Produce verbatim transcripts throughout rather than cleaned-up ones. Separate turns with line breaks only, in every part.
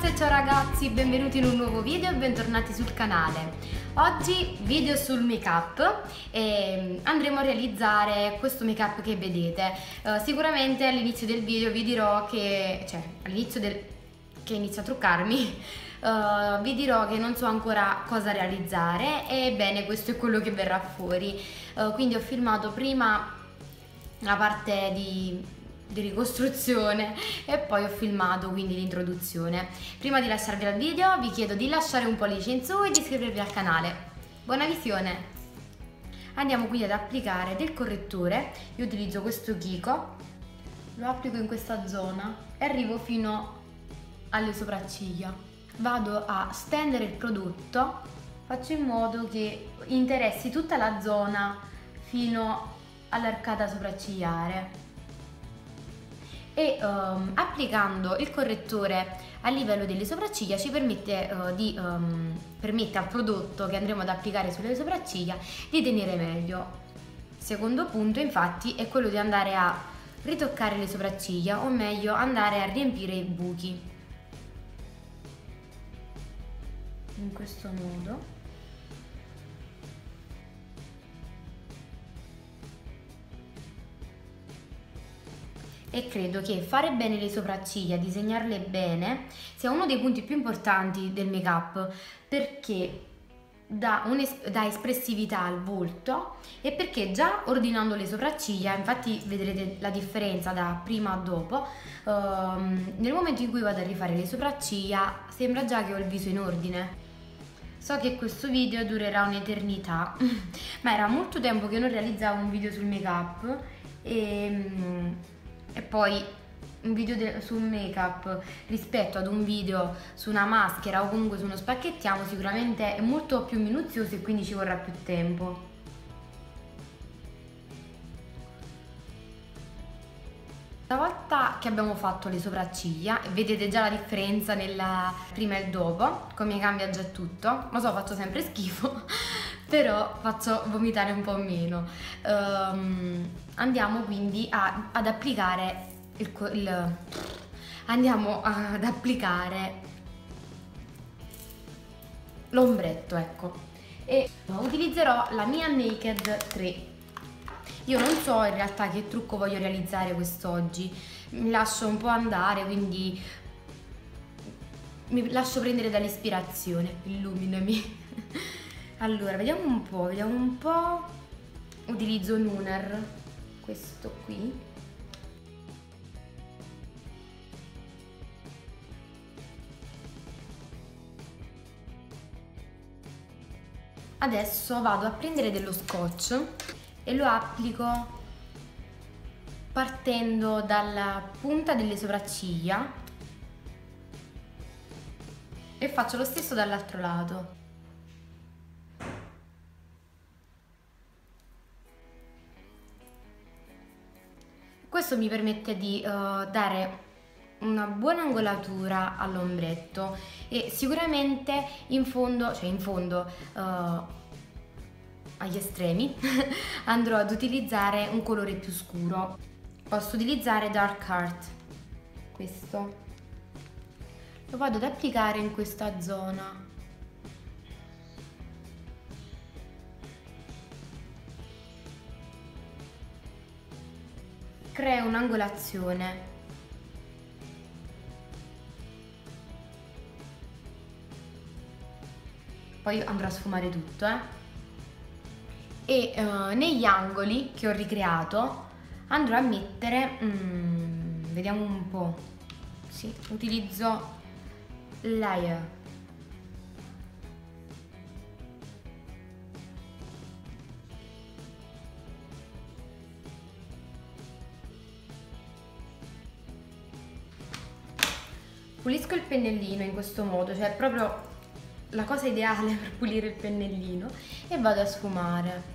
ragazze, ciao ragazzi, benvenuti in un nuovo video e bentornati sul canale. Oggi video sul make up e andremo a realizzare questo make up che vedete. Uh, sicuramente all'inizio del video vi dirò che, cioè all'inizio del che inizio a truccarmi, uh, vi dirò che non so ancora cosa realizzare e bene, questo è quello che verrà fuori. Uh, quindi ho filmato prima la parte di di ricostruzione e poi ho filmato quindi l'introduzione. Prima di lasciarvi al video vi chiedo di lasciare un pollice in su e di iscrivervi al canale. Buona visione! Andiamo quindi ad applicare del correttore. Io utilizzo questo Kiko, lo applico in questa zona e arrivo fino alle sopracciglia. Vado a stendere il prodotto, faccio in modo che interessi tutta la zona fino all'arcata sopraccigliare. E um, applicando il correttore a livello delle sopracciglia ci permette, uh, di, um, permette al prodotto che andremo ad applicare sulle sopracciglia di tenere meglio. Secondo punto infatti è quello di andare a ritoccare le sopracciglia, o meglio andare a riempire i buchi in questo modo. E credo che fare bene le sopracciglia, disegnarle bene, sia uno dei punti più importanti del make up, perché dà, dà espressività al volto e perché già ordinando le sopracciglia, infatti vedrete la differenza da prima a dopo, um, nel momento in cui vado a rifare le sopracciglia sembra già che ho il viso in ordine. So che questo video durerà un'eternità, ma era molto tempo che non realizzavo un video sul make up e... E poi un video sul make up rispetto ad un video su una maschera o comunque su uno spacchettiamo sicuramente è molto più minuzioso e quindi ci vorrà più tempo. Una volta che abbiamo fatto le sopracciglia, vedete già la differenza nella prima e il dopo, come cambia già tutto. Lo so, faccio sempre schifo, però faccio vomitare un po' meno. Um, andiamo quindi a, ad applicare il, il andiamo ad applicare l'ombretto, ecco. E utilizzerò la Mia Naked tre. Io non so in realtà che trucco voglio realizzare quest'oggi, mi lascio un po' andare, quindi mi lascio prendere dall'ispirazione, illuminami. Allora, vediamo un po', vediamo un po', utilizzo Nuner, questo qui. Adesso vado a prendere dello scotch e lo applico partendo dalla punta delle sopracciglia e faccio lo stesso dall'altro lato. Questo mi permette di uh, dare una buona angolatura all'ombretto e sicuramente in fondo, cioè in fondo uh, agli estremi andrò ad utilizzare un colore più scuro. Posso utilizzare Dark Heart, questo lo vado ad applicare in questa zona. Crea un'angolazione. Poi andrò a sfumare tutto, eh e uh, negli angoli che ho ricreato andrò a mettere, mm, vediamo un po', sì, utilizzo Layer. Pulisco il pennellino in questo modo, cioè è proprio la cosa ideale per pulire il pennellino, e vado a sfumare.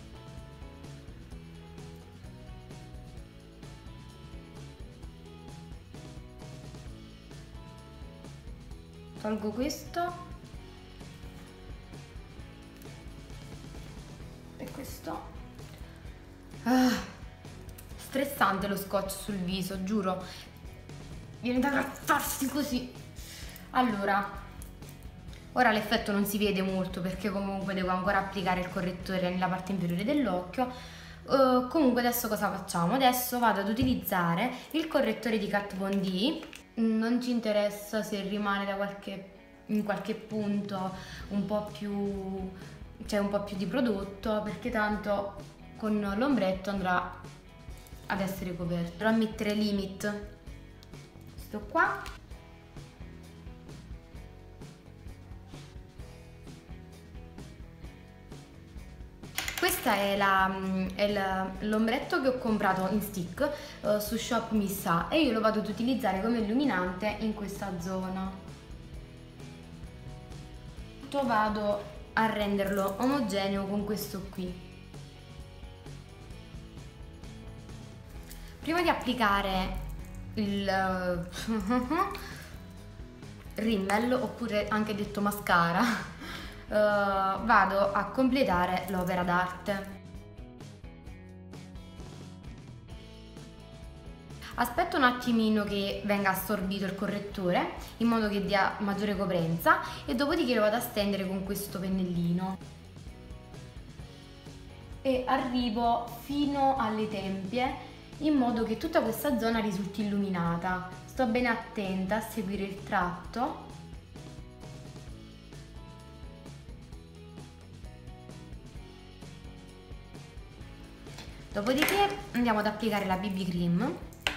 Tolgo questo e questo. Ah, stressante lo scotch sul viso, giuro. Viene da grattarsi così. Allora, ora l'effetto non si vede molto perché comunque devo ancora applicare il correttore nella parte inferiore dell'occhio. Uh, comunque adesso cosa facciamo? Adesso vado ad utilizzare il correttore di Kat Von D. Non ci interessa se rimane da qualche, in qualche punto un po' più, cioè un po' più di prodotto, perché tanto con l'ombretto andrà ad essere coperto. Andrò a mettere Limit, questo qua. Questa è l'ombretto che ho comprato in stick uh, su Shop Missa e io lo vado ad utilizzare come illuminante in questa zona. Vado a renderlo omogeneo con questo qui. Prima di applicare il uh, rimmel, oppure anche detto mascara, Uh, vado a completare l'opera d'arte. Aspetto un attimino che venga assorbito il correttore in modo che dia maggiore coprenza e dopodiché lo vado a stendere con questo pennellino e arrivo fino alle tempie in modo che tutta questa zona risulti illuminata. Sto bene attenta a seguire il tratto. Dopodiché andiamo ad applicare la B B cream,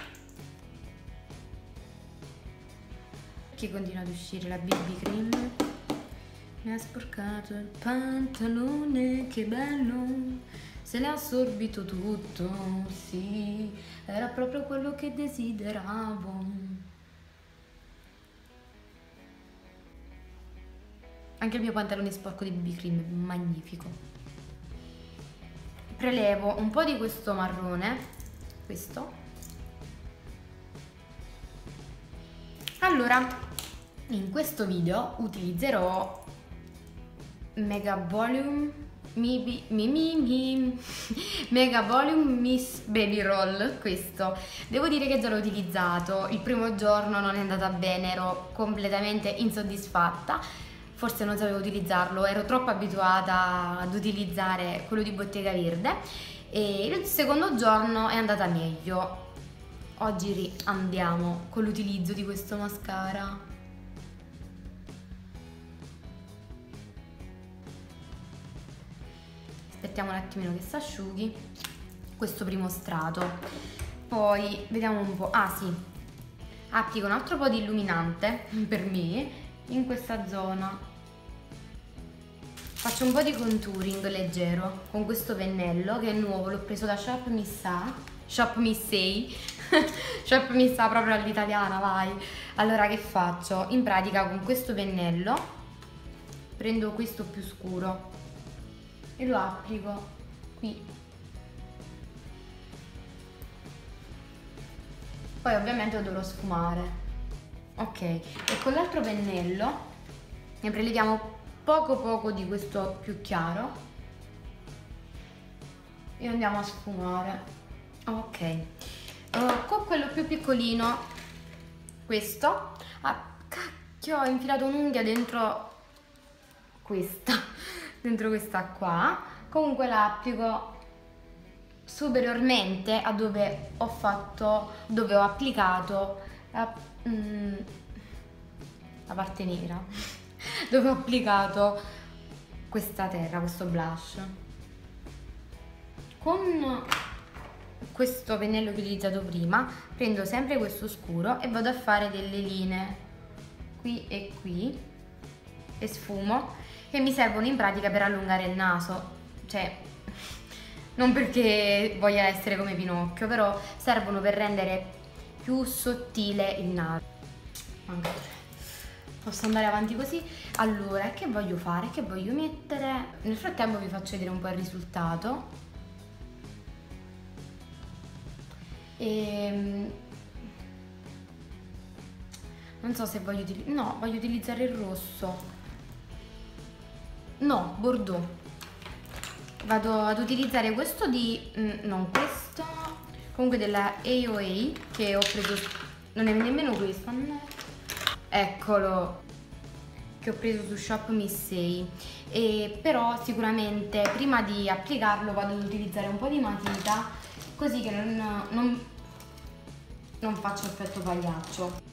che continua ad uscire la B B cream. Mi ha sporcato il pantalone, che bello, se l'è assorbito tutto, sì, era proprio quello che desideravo. Anche il mio pantalone è sporco di B B cream, magnifico. Prelevo un po' di questo marrone, questo. Allora, in questo video utilizzerò Mega Volume Mi, mi, mi, mi, Mega Volume Miss Baby Roll, questo. Devo dire che già l'ho utilizzato, il primo giorno non è andata bene, ero completamente insoddisfatta. Forse non sapevo utilizzarlo, ero troppo abituata ad utilizzare quello di Bottega Verde e il secondo giorno è andata meglio. Oggi andiamo con l'utilizzo di questo mascara. Aspettiamo un attimino che si asciughi questo primo strato. Poi vediamo un po'. Ah sì, applico un altro po' di illuminante per me in questa zona. Faccio un po' di contouring leggero con questo pennello che è nuovo, l'ho preso da Shop Missa, Shop Missei, Shop Missa proprio all'italiana, vai. Allora che faccio? In pratica con questo pennello prendo questo più scuro e lo applico qui. Poi ovviamente lo dovrò sfumare. Ok, e con l'altro pennello ne preleviamo poco poco di questo più chiaro e andiamo a sfumare. Ok, uh, con quello più piccolino, questo, ah, cacchio, ho infilato un'unghia dentro questa, dentro questa qua. Comunque la applico superiormente a dove ho fatto, dove ho applicato la, mm, la parte nera. Dove ho applicato questa terra, questo blush. Con questo pennello che ho utilizzato prima prendo sempre questo scuro e vado a fare delle linee qui e qui e sfumo, che mi servono in pratica per allungare il naso, cioè non perché voglia essere come Pinocchio, però servono per rendere più sottile il naso. Posso andare avanti così? Allora, che voglio fare? Che voglio mettere? Nel frattempo vi faccio vedere un po' il risultato. E... non so se voglio utilizzare... no, voglio utilizzare il rosso. No, Bordeaux. Vado ad utilizzare questo di... non questo, comunque della A O A, che ho preso... non è nemmeno questo, no. eccolo, che ho preso su Shop Missei. E però sicuramente prima di applicarlo vado ad utilizzare un po' di matita, così che non, non, non faccia effetto pagliaccio.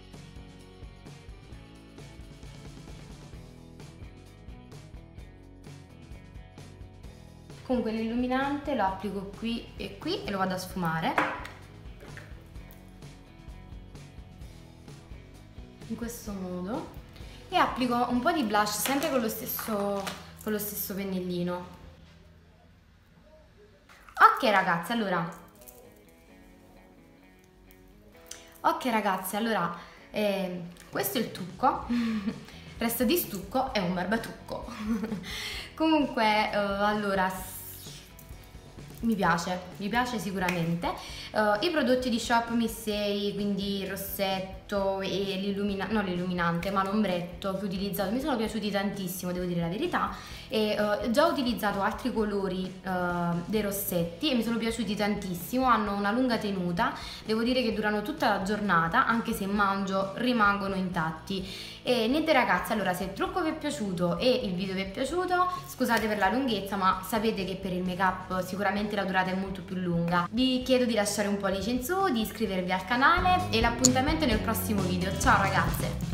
Comunque l'illuminante lo applico qui e qui e lo vado a sfumare in questo modo, e applico un po' di blush sempre con lo stesso, con lo stesso pennellino. Ok ragazzi, allora ok ragazzi, allora eh, questo è il trucco. Resto di stucco è un barbatrucco. Comunque eh, allora mi piace, mi piace sicuramente. Uh, I prodotti di Shop Missei, quindi il rossetto e l'illuminante, no l'illuminante, ma l'ombretto che ho utilizzato mi sono piaciuti tantissimo, devo dire la verità. E uh, già ho utilizzato altri colori uh, dei rossetti e mi sono piaciuti tantissimo, hanno una lunga tenuta, devo dire che durano tutta la giornata, anche se mangio rimangono intatti. E niente ragazzi, allora se il trucco vi è piaciuto e il video vi è piaciuto, scusate per la lunghezza, ma sapete che per il make up sicuramente la durata è molto più lunga. Vi chiedo di lasciare un pollice in su, di iscrivervi al canale e l'appuntamento è nel prossimo video. Ciao ragazze!